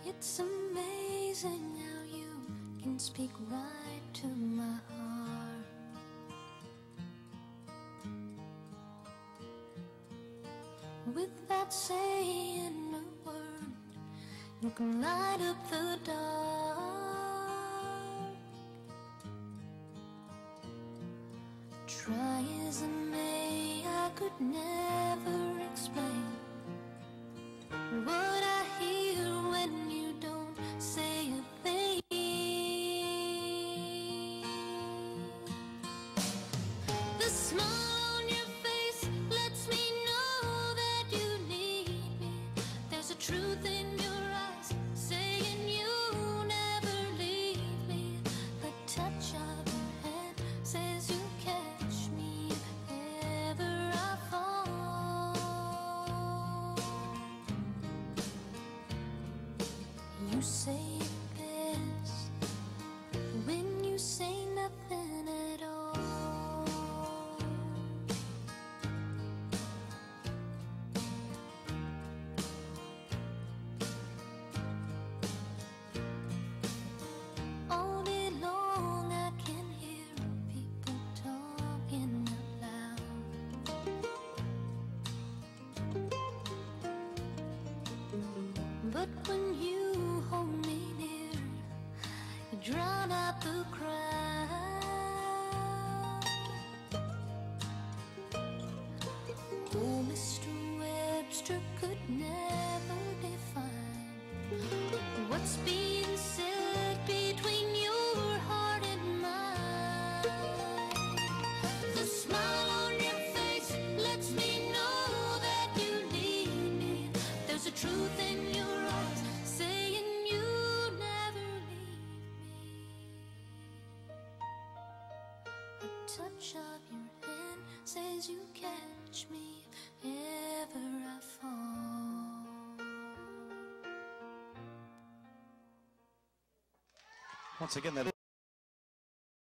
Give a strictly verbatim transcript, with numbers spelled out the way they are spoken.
It's amazing how you can speak right to my heart. Without saying a word, you can light up the dark. Try as I may, I could never explain what I hear when you don't say a thing. The smile on your face lets me know that you need me. There's a truth in your eyes saying you never leave me. The touch of your hand says you catch me if ever I fall. You say it best when you say nothing at all. All day long I can hear people talking out loud. But when you hold me near, you drown out the crowd. Oh, Mister Webster could never define what's being said between your heart and mine. The smile on your face lets me know that you need me. There's a truth in your eyes saying you never leave me. A touch of your hand says you catch me if ever I fall. Once again, that